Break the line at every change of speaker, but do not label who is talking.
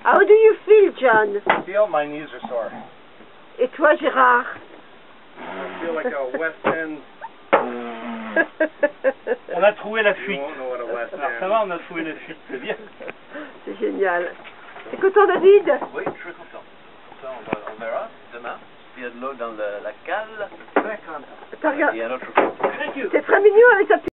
How do you feel, John?
I feel my knees are sore.
Et toi, Gérard?
I feel like a West End.
On a trouvé la fuite.
You won't know what a West
Alors
End.
ça va, on a trouvé la fuite, c'est bien.
C'est génial. T'es content, David?
Oui, je suis content. Ça, on verra demain. Il y a de l'eau dans la cale.
T'as regardé-
Il y a un autre.
C'est très mignon avec sa petite